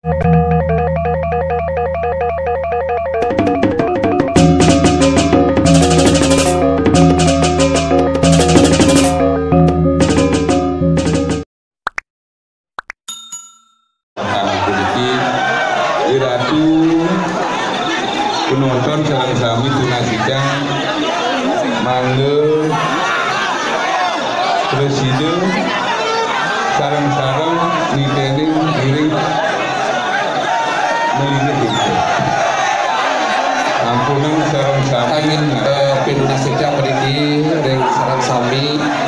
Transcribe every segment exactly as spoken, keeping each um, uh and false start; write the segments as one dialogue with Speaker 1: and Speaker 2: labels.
Speaker 1: penonton sareng sami tunasida mangga presiden sareng-sareng niteni diri melingkih ampunan sareng sami
Speaker 2: angin pinunasida mriki ring sareng sami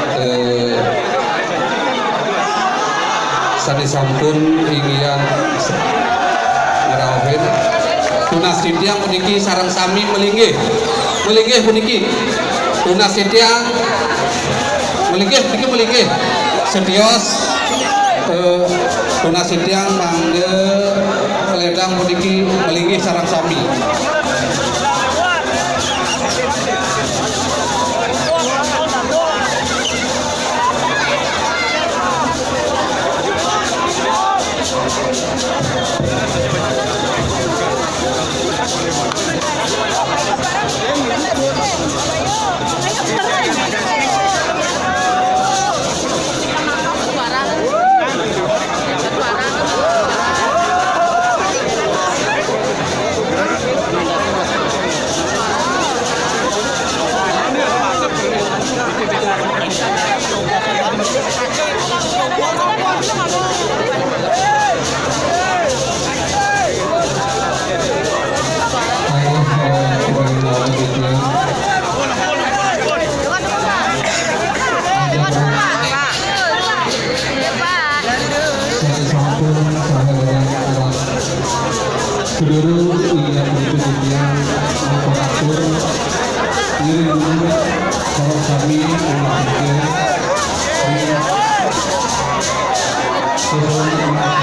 Speaker 2: sanesampun inggian ngrawuhin tunasida puniki sareng sami melinggih melinggih puniki tunasida melinggih puniki melinggih sedios eh, tunasida mangga keledang puniki melinggih sareng sami. Seluruh yang berkenan mengatur diri kalau kami mengatur seluruh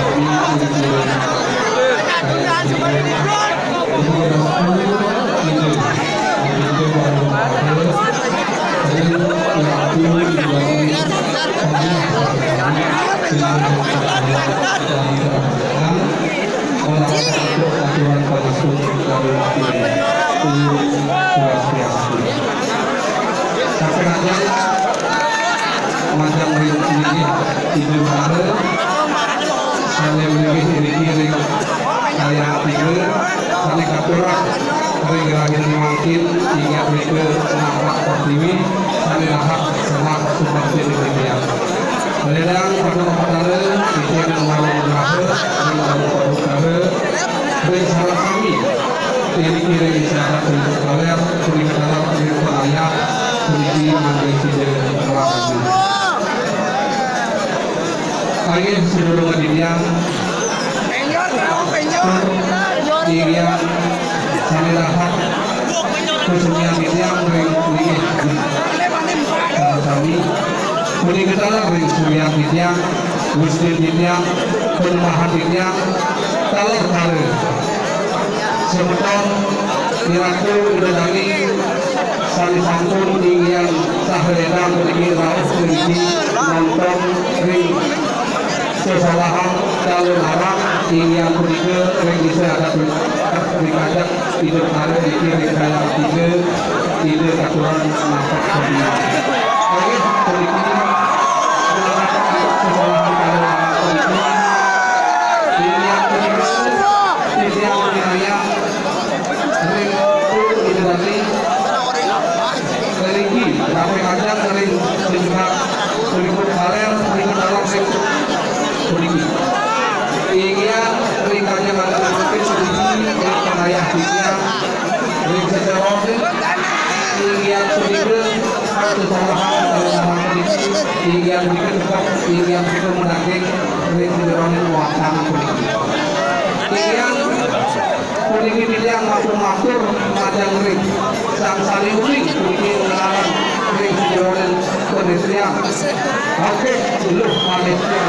Speaker 2: macam ini itu baru saya memilih diri saya pikir saya kapurak dari gerakan mungkin hingga mereka nampak optimis saya dapat senang seperti demikian. Meledang pada perkara itu yang malam berapa dalam perkara bersama kami ini kira isyarat untuk kalian kuliah dalam kuliah ayat kuliah manusia berlaku. Lagi seluruh dunia dunia sampai dapat khususnya dunia kuliah kami kuliah kita dari surya dunia muslim dunia perumahan dunia kalau kalau sebentar diraku udah dari saling santun tinggian sahrena memiliki raus memiliki nonton ring kesalahan kalau larang tinggian ketiga ring bisa ada berikajak tidak ada di kiri kayak tiga tidak aturan nampak seperti oke sedikit kesalahan kalau larang tinggian ketiga tinggian wilayah ring itu dari religi sampai ada sering sejumlah berikut kalian berikut dalam sektor religi hingga ringkanya pada mungkin sedikit ringkan ayah hingga ring sejarah hingga sedikit satu tambahan dalam religi hingga sedikit tetap hingga sedikit menagih ring sejarah wacana religi hingga religi yang matur-matur madang ring sang saling ring religi melarang ring sejarah pedestrian oke dulu Malaysia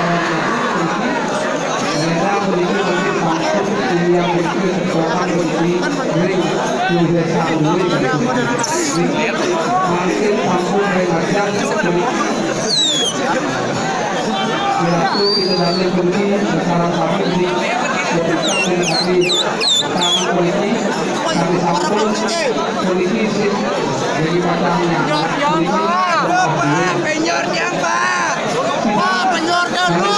Speaker 2: mereka memiliki mungkin maksud yang itu orang memiliki ring tulis sanduri mungkin mampu mengajak yaitu itu nanti beli bersama kami di kami tangan polisi kami sampun polisi sih dari padangnya polisi
Speaker 3: penyor yang pak pak penyor dan lu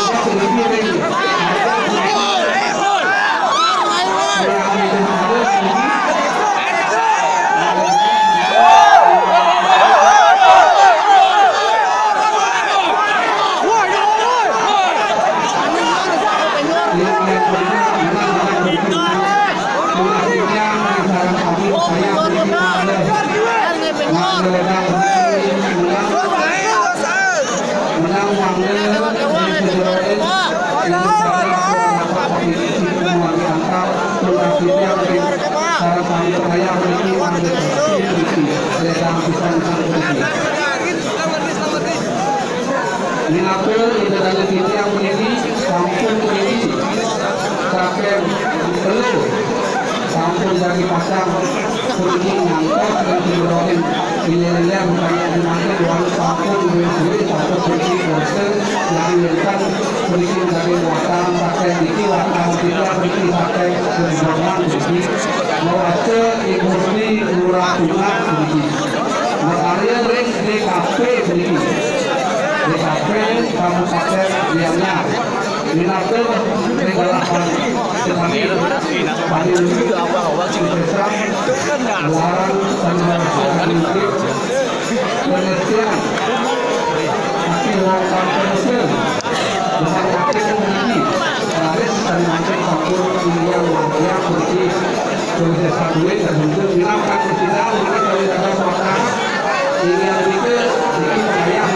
Speaker 2: Minapel itu dari sini yang menjadi sampun menjadi sampai perlu sampun dari pasang pergi ngangkot dan didorong nilai-nilai bukannya dimana doang sampun duit-duit sampun pergi bosen yang dilakukan pergi dari muatan pakai diki warna tidak pergi pakai berdorongan pergi mau aja ibu ini murah bunga pergi makanya ring di kafe pergi D K P Kabupaten Gianyar. Minapel regalapan sekali paling besar luaran dan berhasil penelitian masih lokal penelitian dengan wakil memiliki laris dan macam campur yang yang berisi berdasar duit dan bentuk minapkan tidak mungkin dari dalam kota ini yang itu ini saya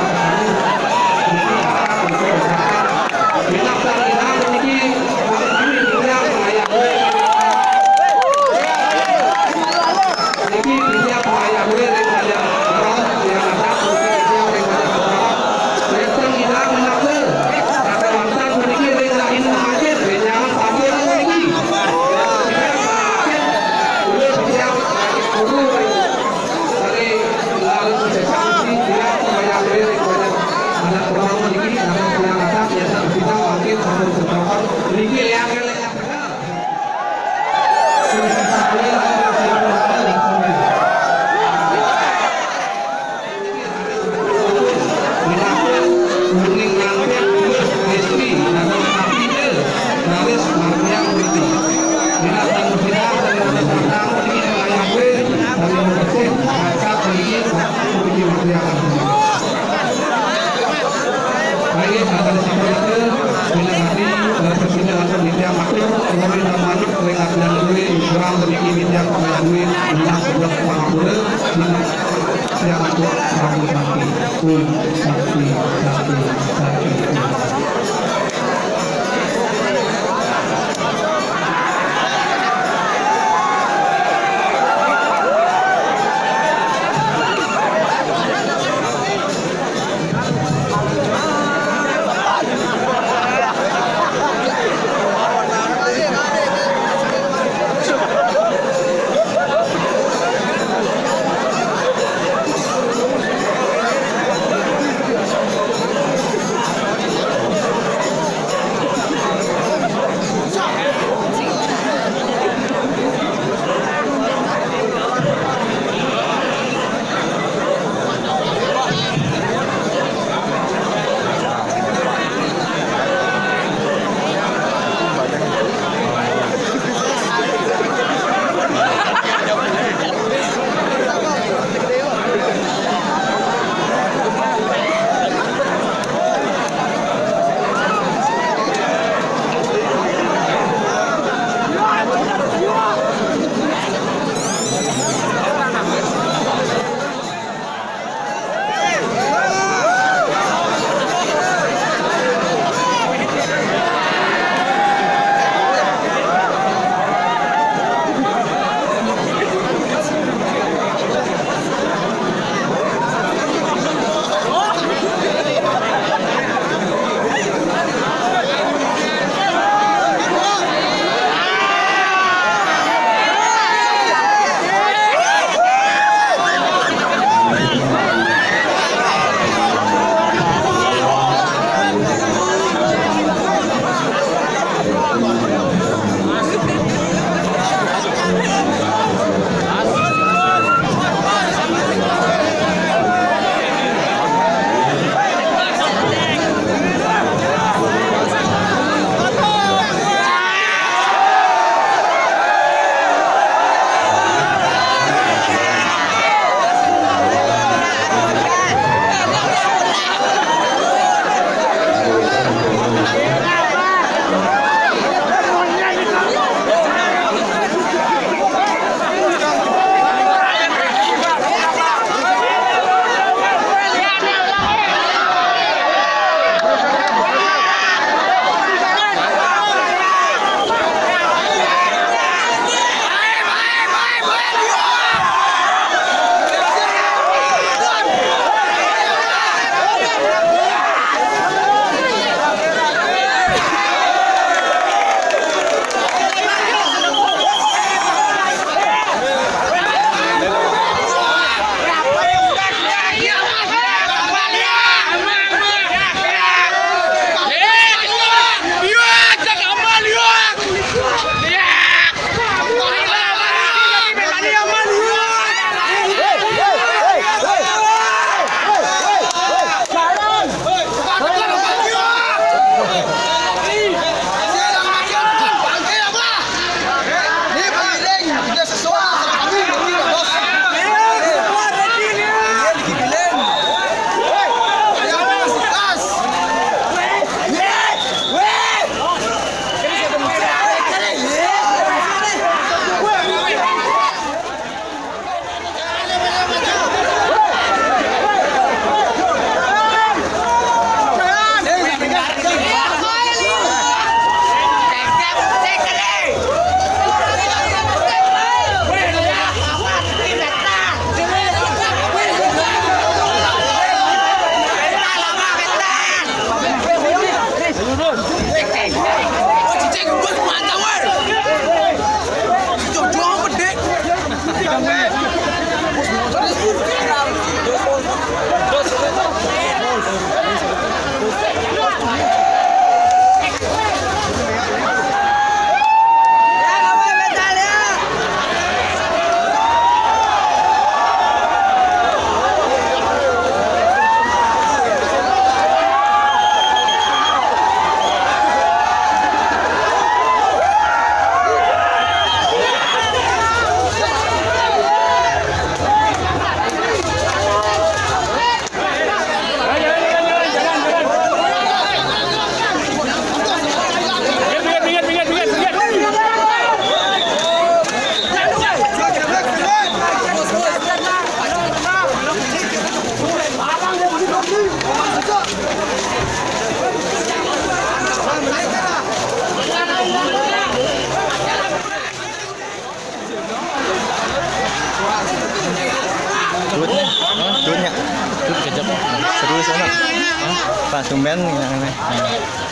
Speaker 4: Pak Sumben, Pak Sumben,